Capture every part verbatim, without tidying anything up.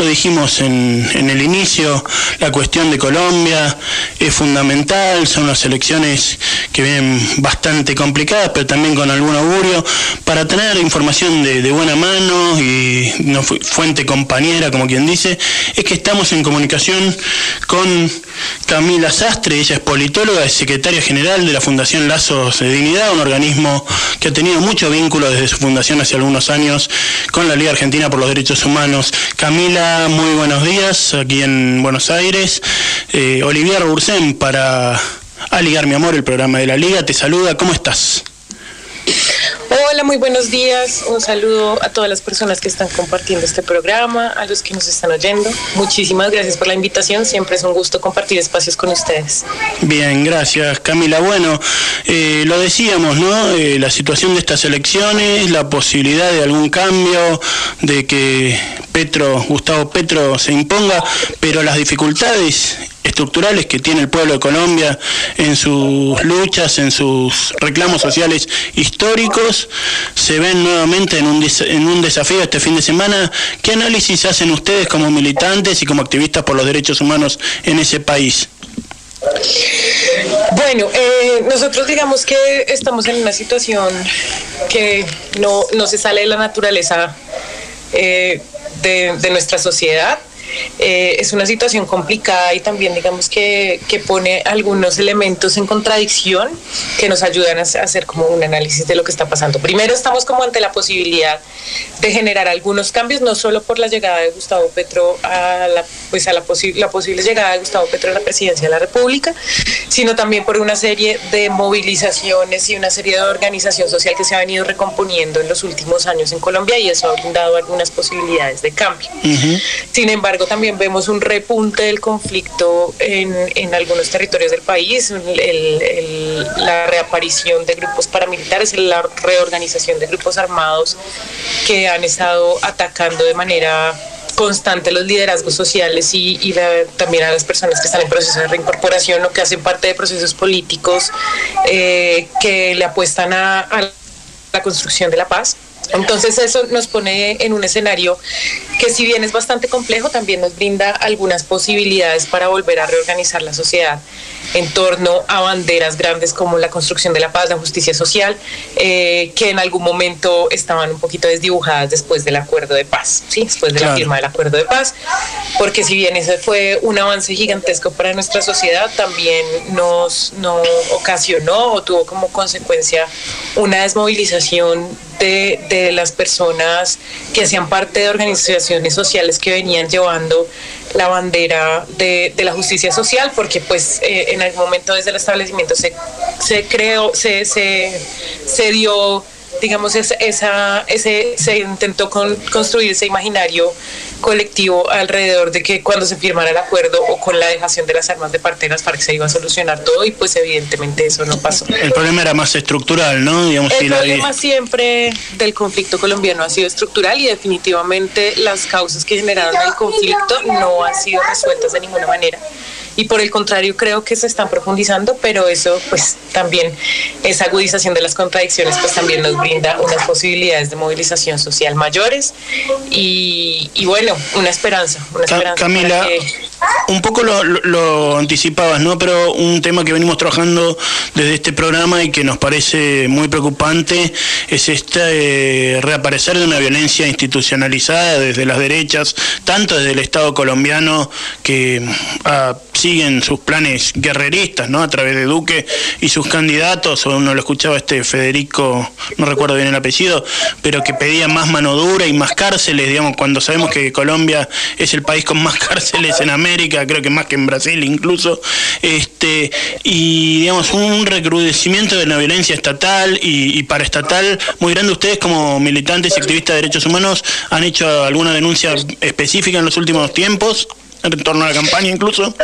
lo dijimos en, en el inicio, la cuestión de Colombia es fundamental, son las elecciones que vienen bastante complicadas, pero también con algún augurio, para tener información de, de buena mano y no fuente compañera, como quien dice, es que estamos en comunicación con Camila Sastre. Ella es politóloga, es secretaria general de la Fundación Lazos de Dignidad, un organismo que ha tenido mucho vínculo desde su fundación hace algunos años con la Liga Argentina por los Derechos Humanos. Camila, muy buenos días, aquí en Buenos Aires. Eh, Olivier Bursen para Aligar Mi Amor, el programa de la Liga, te saluda, ¿cómo estás? Hola, muy buenos días. Un saludo a todas las personas que están compartiendo este programa, a los que nos están oyendo. Muchísimas gracias por la invitación. Siempre es un gusto compartir espacios con ustedes. Bien, gracias, Camila. Bueno, eh, lo decíamos, ¿no? Eh, la situación de estas elecciones, la posibilidad de algún cambio, de que Petro, Gustavo Petro se imponga, pero las dificultades estructurales que tiene el pueblo de Colombia en sus luchas, en sus reclamos sociales históricos, se ven nuevamente en un, des- en un desafío este fin de semana. ¿Qué análisis hacen ustedes como militantes y como activistas por los derechos humanos en ese país? Bueno, eh, nosotros digamos que estamos en una situación que no, no se sale de la naturaleza eh, de, de nuestra sociedad. Eh, es una situación complicada y también digamos que, que pone algunos elementos en contradicción que nos ayudan a hacer como un análisis de lo que está pasando. Primero, estamos como ante la posibilidad de generar algunos cambios, no solo por la llegada de Gustavo Petro a la, pues a la, posi- la posible llegada de Gustavo Petro a la presidencia de la República, sino también por una serie de movilizaciones y una serie de organización social que se ha venido recomponiendo en los últimos años en Colombia, y eso ha brindado algunas posibilidades de cambio. Uh-huh. Sin embargo, también vemos un repunte del conflicto en, en algunos territorios del país, el, el, la reaparición de grupos paramilitares, la reorganización de grupos armados que han estado atacando de manera constante los liderazgos sociales y, y la, también a las personas que están en proceso de reincorporación o que hacen parte de procesos políticos eh, que le apuestan a, a la construcción de la paz. Entonces eso nos pone en un escenario que, si bien es bastante complejo, también nos brinda algunas posibilidades para volver a reorganizar la sociedad en torno a banderas grandes como la construcción de la paz, la justicia social, eh, que en algún momento estaban un poquito desdibujadas después del acuerdo de paz, ¿sí? Después de claro. la firma del acuerdo de paz, porque si bien ese fue un avance gigantesco para nuestra sociedad, también nos, nos ocasionó o tuvo como consecuencia una desmovilización de, de las personas que hacían parte de organizaciones sociales que venían llevando la bandera de, de la justicia social, porque pues eh, en algún momento desde el establecimiento se, se creó, se, se, se dio, digamos, esa, esa, ese, se intentó con, construir ese imaginario colectivo alrededor de que cuando se firmara el acuerdo o con la dejación de las armas de parte de las FARC se iba a solucionar todo, y pues evidentemente eso no pasó. El problema era más estructural, ¿no? Digamos, el si problema la... siempre del conflicto colombiano ha sido estructural, y definitivamente las causas que generaron el conflicto no han sido resueltas de ninguna manera. Y por el contrario, creo que se están profundizando, pero eso pues también, esa agudización de las contradicciones pues también nos brinda unas posibilidades de movilización social mayores y, y bueno, una esperanza, una esperanza. Camila, que... un poco lo, lo, lo anticipabas, ¿no? Pero un tema que venimos trabajando desde este programa y que nos parece muy preocupante es este eh, reaparecer de una violencia institucionalizada desde las derechas, tanto desde el Estado colombiano, que ha siguen sus planes guerreristas, ¿no? A través de Duque y sus candidatos, o uno lo escuchaba este Federico, no recuerdo bien el apellido, pero que pedía más mano dura y más cárceles, digamos, cuando sabemos que Colombia es el país con más cárceles en América, creo que más que en Brasil incluso, este, y digamos, un recrudecimiento de la violencia estatal y, y paraestatal muy grande. ¿Ustedes como militantes y activistas de derechos humanos han hecho alguna denuncia específica en los últimos tiempos? en torno a la campaña incluso?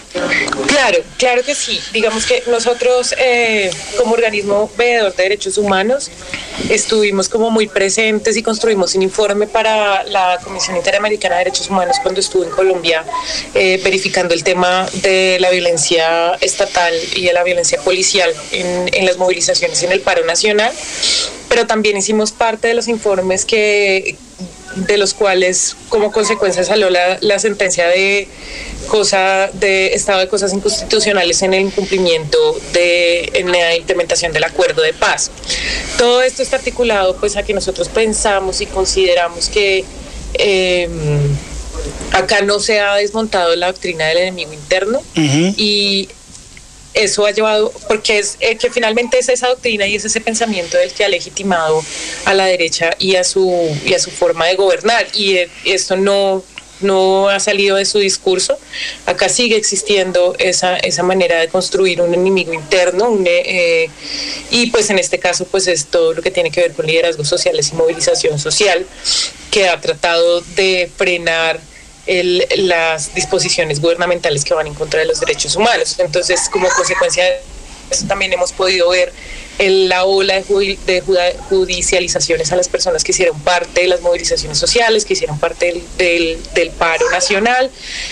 Claro, claro que sí. Digamos que nosotros eh, como organismo veedor de derechos humanos estuvimos como muy presentes y construimos un informe para la Comisión Interamericana de Derechos Humanos cuando estuvo en Colombia eh, verificando el tema de la violencia estatal y de la violencia policial en, en las movilizaciones y en el paro nacional, pero también hicimos parte de los informes que de los cuales como consecuencia salió la, la sentencia de cosa de estado de cosas inconstitucionales en el incumplimiento de en la implementación del acuerdo de paz. Todo esto está articulado pues a que nosotros pensamos y consideramos que eh, acá no se ha desmontado la doctrina del enemigo interno, uh-huh. y eso ha llevado, porque es eh, que finalmente es esa doctrina y es ese pensamiento del que ha legitimado a la derecha y a su y a su forma de gobernar, y eh, esto no no ha salido de su discurso. Acá sigue existiendo esa esa manera de construir un enemigo interno, un, eh, y pues en este caso pues es todo lo que tiene que ver con liderazgos sociales y movilización social, que ha tratado de frenar El, las disposiciones gubernamentales que van en contra de los derechos humanos. Entonces, como consecuencia de eso, también hemos podido ver el, la ola de, judi, de judicializaciones a las personas que hicieron parte de las movilizaciones sociales, que hicieron parte del, del, del paro nacional,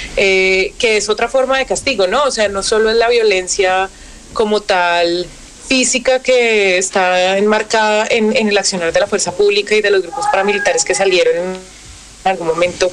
eh, que es otra forma de castigo, ¿no? O sea, no solo es la violencia como tal física que está enmarcada en, en el accionar de la fuerza pública y de los grupos paramilitares que salieron en algún momento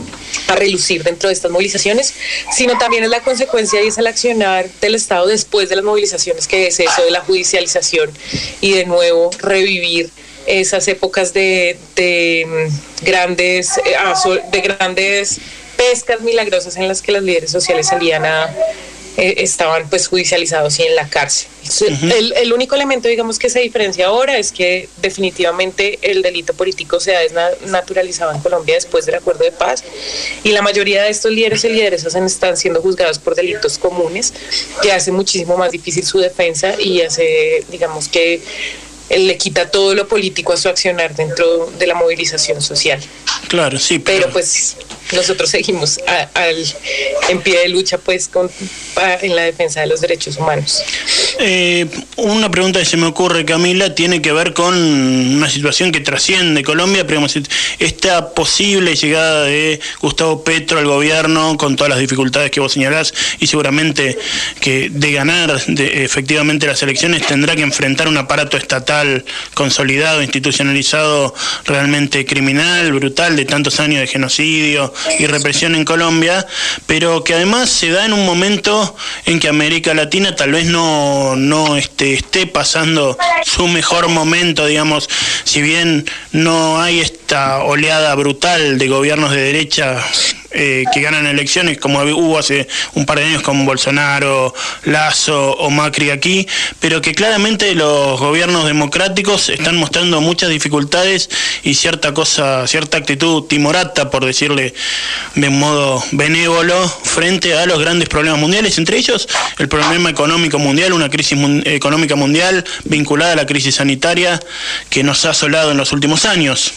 a relucir dentro de estas movilizaciones, sino también es la consecuencia y es el accionar del Estado después de las movilizaciones, que es eso de la judicialización y de nuevo revivir esas épocas de, de grandes de grandes pescas milagrosas en las que los líderes sociales salían a Eh, estaban pues judicializados y en la cárcel. Uh-huh. El, el único elemento, digamos, que se diferencia ahora es que definitivamente el delito político se ha desnaturalizado en Colombia después del acuerdo de paz, y la mayoría de estos líderes y lideresas están siendo juzgados por delitos comunes, que hace muchísimo más difícil su defensa y hace, digamos, que él le quita todo lo político a su accionar dentro de la movilización social. Claro, sí, pero, pero pues nosotros seguimos a, a, en pie de lucha pues con, a, en la defensa de los derechos humanos. Eh, una pregunta que se me ocurre, Camila, tiene que ver con una situación que trasciende Colombia, pero digamos, esta posible llegada de Gustavo Petro al gobierno con todas las dificultades que vos señalás, y seguramente que de ganar de, efectivamente las elecciones tendrá que enfrentar un aparato estatal consolidado, institucionalizado, realmente criminal, brutal, de tantos años de genocidio y represión en Colombia, pero que además se da en un momento en que América Latina tal vez no, no este, esté pasando su mejor momento, digamos, si bien no hay esta oleada brutal de gobiernos de derecha Eh, que ganan elecciones, como hubo hace un par de años con Bolsonaro, Lasso o Macri aquí, pero que claramente los gobiernos democráticos están mostrando muchas dificultades y cierta cosa, cierta actitud timorata, por decirle de modo benévolo, frente a los grandes problemas mundiales, entre ellos el problema económico mundial, una crisis mun- económica mundial vinculada a la crisis sanitaria que nos ha asolado en los últimos años.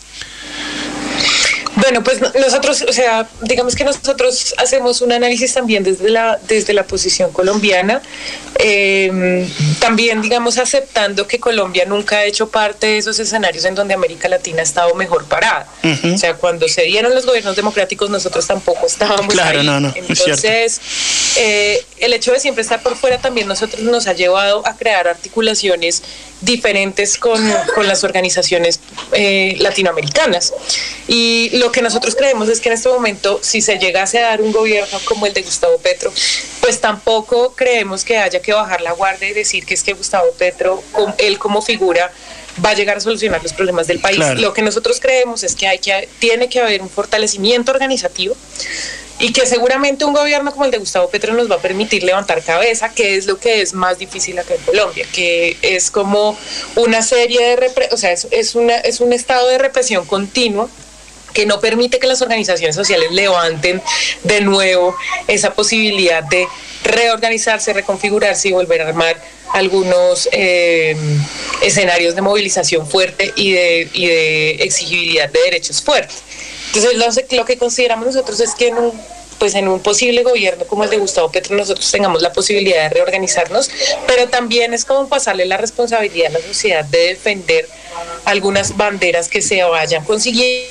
Bueno, pues nosotros, o sea, digamos que nosotros hacemos un análisis también desde la desde la posición colombiana, eh, también, digamos, aceptando que Colombia nunca ha hecho parte de esos escenarios en donde América Latina ha estado mejor parada. Uh-huh. O sea, cuando se dieron los gobiernos democráticos, nosotros tampoco estábamos claro, ahí. No, no, Entonces, eh, el hecho de siempre estar por fuera también nosotros nos ha llevado a crear articulaciones diferentes con, con las organizaciones eh, latinoamericanas. Y lo que nosotros creemos es que en este momento, si se llegase a dar un gobierno como el de Gustavo Petro, pues tampoco creemos que haya que bajar la guardia y decir que es que Gustavo Petro, él como figura, va a llegar a solucionar los problemas del país. Claro. Lo que nosotros creemos es que hay que tiene que haber un fortalecimiento organizativo, y que seguramente un gobierno como el de Gustavo Petro nos va a permitir levantar cabeza, que es lo que es más difícil acá en Colombia, que es como una serie de repre- o sea, es, es, una, es un estado de represión continua que no permite que las organizaciones sociales levanten de nuevo esa posibilidad de reorganizarse, reconfigurarse y volver a armar algunos eh, escenarios de movilización fuerte y de, y de exigibilidad de derechos fuertes. Entonces, lo, lo que consideramos nosotros es que en un, pues en un posible gobierno como el de Gustavo Petro nosotros tengamos la posibilidad de reorganizarnos, pero también es como pasarle la responsabilidad a la sociedad de defender algunas banderas que se vayan consiguiendo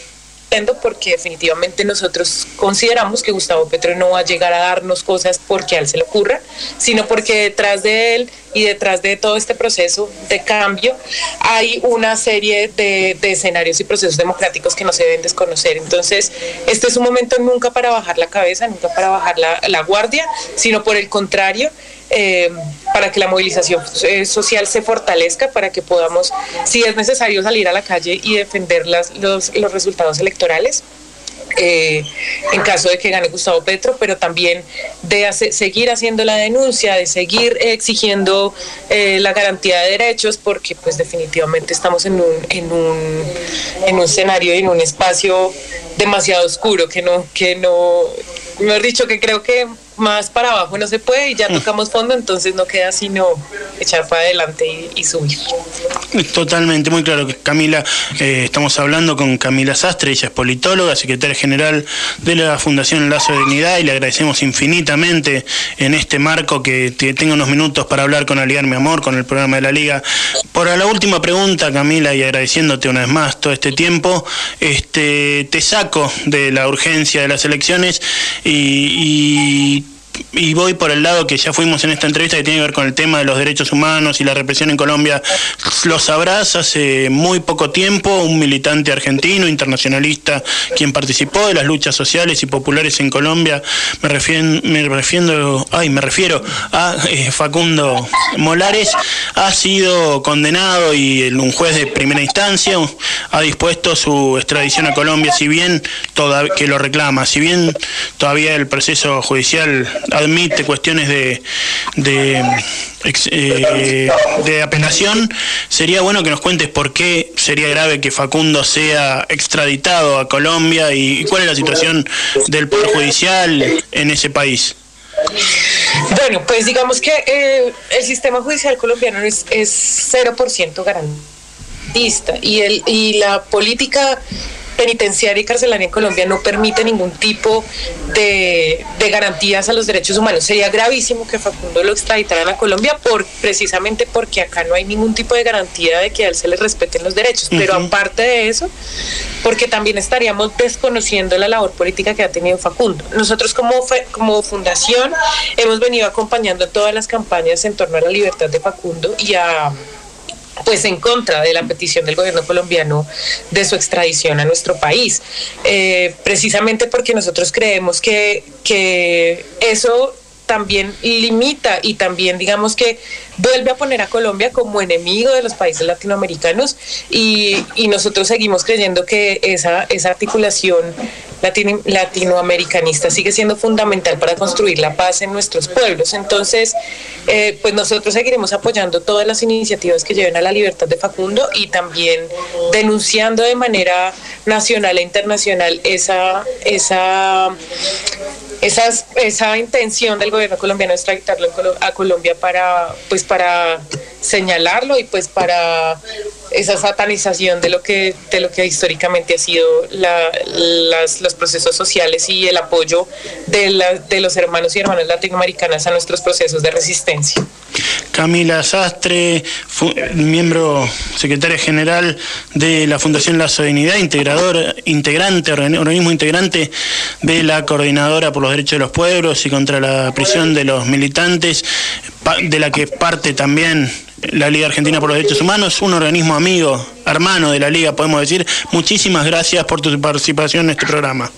porque definitivamente nosotros consideramos que Gustavo Petro no va a llegar a darnos cosas porque a él se le ocurra, sino porque detrás de él y detrás de todo este proceso de cambio hay una serie de, de escenarios y procesos democráticos que no se deben desconocer. Entonces, este es un momento nunca para bajar la cabeza, nunca para bajar la, la guardia, sino por el contrario, Eh, para que la movilización eh, social se fortalezca, para que podamos, si es necesario, salir a la calle y defender las, los, los resultados electorales. Eh, en caso de que gane Gustavo Petro, pero también de hacer, seguir haciendo la denuncia, de seguir exigiendo eh, la garantía de derechos, porque pues definitivamente estamos en un, en un, en un escenario y en un espacio demasiado oscuro, que no, que no, mejor dicho, que creo que más para abajo no se puede y ya tocamos fondo, entonces no queda sino echar para adelante y, y subir. Totalmente, muy claro. Camila, eh, estamos hablando con Camila Sastre, ella es politóloga, secretaria general de la Fundación Lazo de Dignidad, y le agradecemos infinitamente en este marco que tenga unos minutos para hablar con Aliar Mi Amor, con el programa de la Liga. Por la última pregunta, Camila, y agradeciéndote una vez más todo este tiempo, este, te saco de la urgencia de las elecciones y, y y voy por el lado que ya fuimos en esta entrevista, que tiene que ver con el tema de los derechos humanos y la represión en Colombia. Lo sabrás, hace muy poco tiempo un militante argentino, internacionalista, quien participó de las luchas sociales y populares en Colombia, me refiero, me refiero, ay, me refiero a eh, Facundo Molares, ha sido condenado y un juez de primera instancia ha dispuesto su extradición a Colombia, si bien toda, que lo reclama, si bien todavía el proceso judicial admite cuestiones de, de, eh, de apelación. Sería bueno que nos cuentes por qué sería grave que Facundo sea extraditado a Colombia y, y cuál es la situación del Poder Judicial en ese país. Bueno, pues digamos que eh, el sistema judicial colombiano es, es cero por ciento garantista y, el, y la política penitenciaria y carcelaria en Colombia no permite ningún tipo de, de garantías a los derechos humanos. Sería gravísimo que Facundo lo extraditaran a Colombia por, precisamente porque acá no hay ningún tipo de garantía de que a él se le respeten los derechos. Uh-huh. Pero aparte de eso, porque también estaríamos desconociendo la labor política que ha tenido Facundo. Nosotros como, como fundación hemos venido acompañando todas las campañas en torno a la libertad de Facundo y a pues en contra de la petición del gobierno colombiano de su extradición a nuestro país, eh, precisamente porque nosotros creemos que, que eso también limita y también digamos que vuelve a poner a Colombia como enemigo de los países latinoamericanos y, y nosotros seguimos creyendo que esa, esa articulación latino, latinoamericanista sigue siendo fundamental para construir la paz en nuestros pueblos. Entonces, eh, pues nosotros seguiremos apoyando todas las iniciativas que lleven a la libertad de Facundo y también denunciando de manera nacional e internacional esa esa Esas, esa intención del gobierno colombiano de extraditarlo a Colombia para, pues para señalarlo y pues para esa satanización de lo que, de lo que históricamente ha sido la, las, los procesos sociales y el apoyo de, la, de los hermanos y hermanas latinoamericanas a nuestros procesos de resistencia. Camila Sastre, miembro secretaria general de la Fundación Lazo de Dignidad, integrador, integrante, organismo integrante de la Coordinadora por los Derechos de los Pueblos y contra la prisión de los militantes, de la que parte también la Liga Argentina por los Derechos Humanos, un organismo amigo, hermano de la Liga, podemos decir. Muchísimas gracias por tu participación en este programa.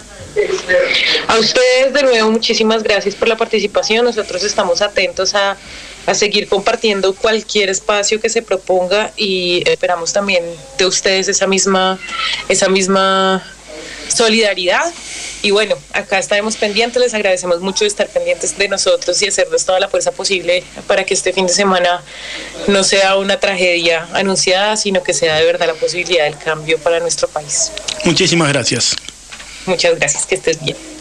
A ustedes de nuevo muchísimas gracias por la participación. Nosotros estamos atentos a, a seguir compartiendo cualquier espacio que se proponga y esperamos también de ustedes esa misma, esa misma solidaridad. Y bueno, acá estaremos pendientes, les agradecemos mucho estar pendientes de nosotros y hacernos toda la fuerza posible para que este fin de semana no sea una tragedia anunciada, sino que sea de verdad la posibilidad del cambio para nuestro país. Muchísimas gracias. Muchas gracias, que estés bien.